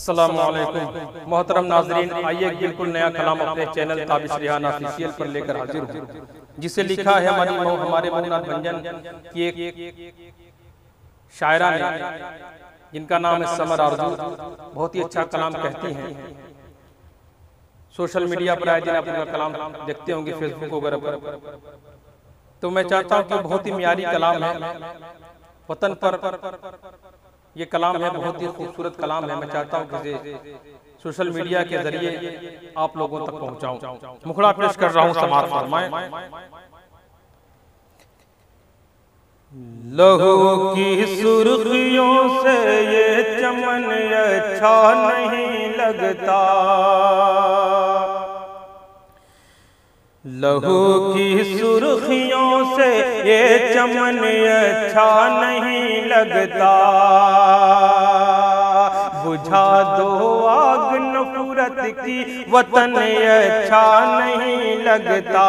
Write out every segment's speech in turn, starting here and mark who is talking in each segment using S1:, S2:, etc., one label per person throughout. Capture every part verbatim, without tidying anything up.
S1: अस्सलामु अलैकुम मोहतरम नाजरीन, आइए बिल्कुल नया कलाम अपने चैनल ताबिश रिहान ऑफिशियल पर लेकर हाजिर हूँ, जिसे लिखा है हमारी हमारे मौलाना भंजन की एक शायरा ने, जिनका नाम है समर आरजू। बहुत ही अच्छा कलाम कहती हैं। सोशल मीडिया पर आए दिन आप उनका कलाम देखते होंगे, फेसबुक वगैरह पर। तो मैं चाहता हूँ कि बहुत ही म्यारी कलाम है, वतन पर ये कलाम है, बहुत ही खूबसूरत कलाम है। मैं चाहता हूँ कि सोशल मीडिया के जरिए आप लोगों तक पहुँचाऊँ। मुखड़ा पेश कर रहा हूँ, समाअत फरमाएं। लहू की सुर्खियों से ये चमन अच्छा नहीं लगता, लहू की सुर्खियों से ये चमन अच्छा नहीं लगता। बुझा दो आग नफरत की, वतन अच्छा नहीं लगता।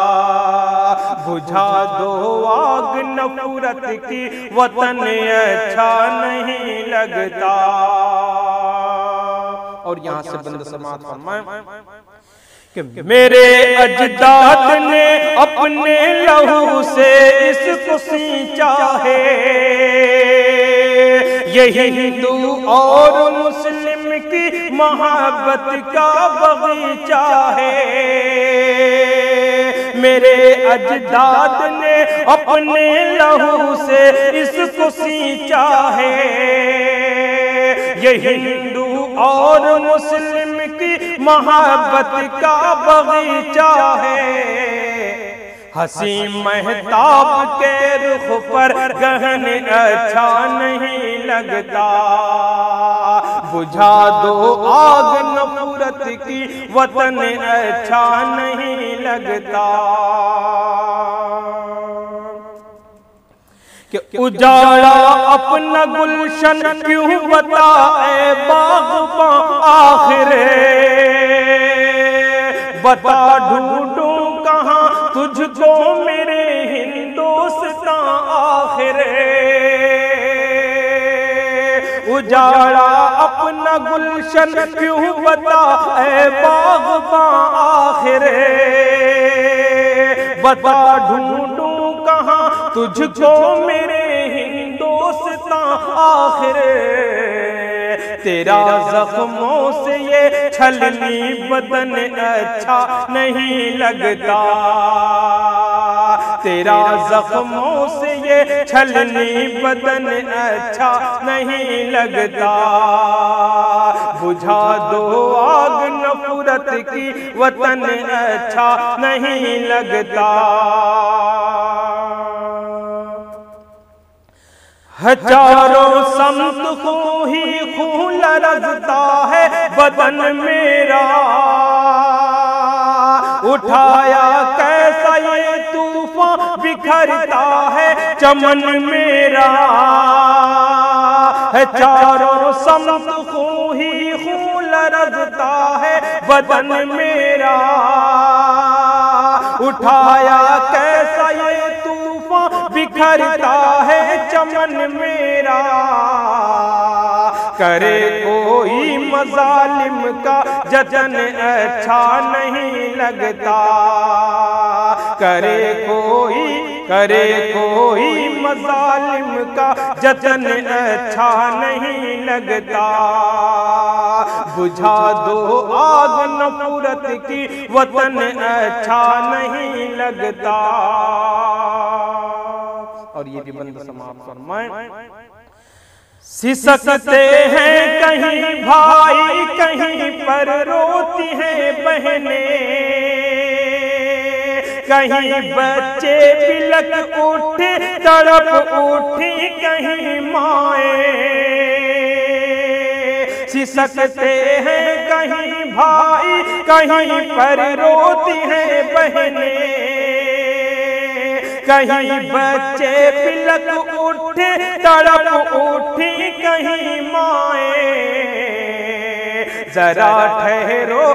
S1: बुझा दो आग नफरत की, वतन अच्छा नहीं लगता। और यहाँ से बंद समाअत फरमाएं कि मेरे अजदाद ने अपने लहू से इसको सींचा है, यही हिंदू और मुस्लिम की मोहब्बत का बगीचा है। मेरे अजदाद ने अपने लहू से इसको सींचा है, यही हिंदू और मुस्लिम की मोहब्बत का बगीचा है। हसी महताब के रुख पर गहन अच्छा नहीं लगता। बुझा दो आग नफरत की, वतन अच्छा नहीं लगता। कि उजाड़ा अपना गुलशन क्यों बताए बाग़बां आखिरे, बता ढूंढूं कहाँ तुझको मेरे हिंदुस्तां आखिरे। उजाड़ा अपना गुलशन क्यों बताए बाग़बां आखिरे, बता ढूंढूं कहाँ तुझको मेरे हिंदुस्तां आखिरे। तेरा जख्मों से ये छलनी बदन अच्छा नहीं लगता। तेरा जख्मों से ये छलनी बदन अच्छा नहीं लगता। बुझा दो आग नफरत की, वतन अच्छा नहीं लगता। हजारों समत खून ही खून लरज़ता है बदन मेरा, उठाया कैसा ये तूफान बिखरता है चमन मेरा। हजारों समत खून ही खून लरज़ता है बदन मेरा, उठाया कैसा ये तूफान बिखरता है चमन मेरा। करे कोई मजालिम का जतन अच्छा नहीं लगता। करे कोई करे कोई मजालिम का जतन अच्छा नहीं लगता। बुझा दो आग नफरत की, वतन अच्छा नहीं लगता। और ये भी बंद समाअत फरमाएं। सिसकते हैं कहीं भाई, कहीं पर रोती हैं बहनें, कहीं बच्चे बिलक उठे तड़प उठी कहीं माएं। सिसकते हैं कहीं भाई, कहीं पर रोती हैं बहनें, कहीं बच्चे बिलक उठे तड़प उठी कहीं माएं। जरा ठहरो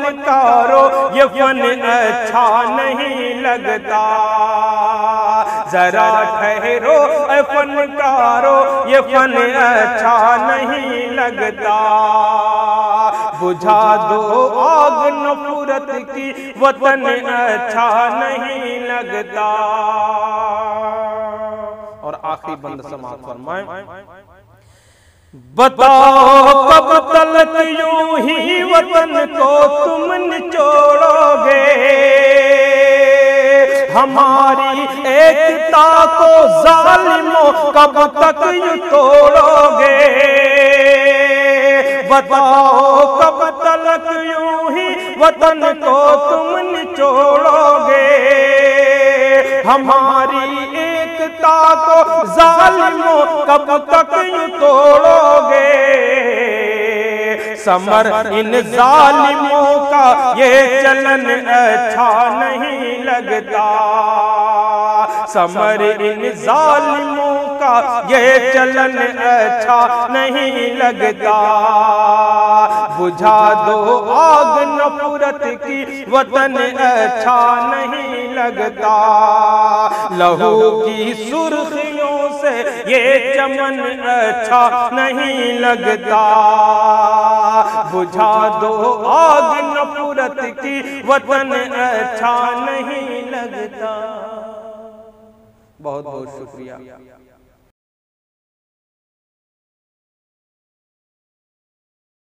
S1: फनकारो, ये फन अच्छा नहीं लगता। जरा ठहरो ऐ फनकारो, ये फन अच्छा नहीं लगता। बुझा दो आग नफरत की, वतन अच्छा नहीं लगता। और आखिरी बंद समाप्त फरमाएं, बताओ कब तलक यूं ही वतन को तुम निचोड़ोगे, हमारी एकता को जालिमों कब तक यूं तोड़ोगे। बताओ कब तलक यूं ही वतन को तुम निचोड़ोगे, हमारी एकता को जालिमों कब तक यूं तोड़ोगे। समर इन जालिमों का ये चलन अच्छा नहीं लगता। समर इन जालिमों का ये चलन अच्छा नहीं लगता। बुझा दो आग नफरत की, वतन अच्छा नहीं लगता। लहू की सुर्खियों से ये चमन अच्छा नहीं लगता। बुझा दो आग नफरत की, वतन अच्छा नहीं लगता। बहुत बहुत शुक्रिया।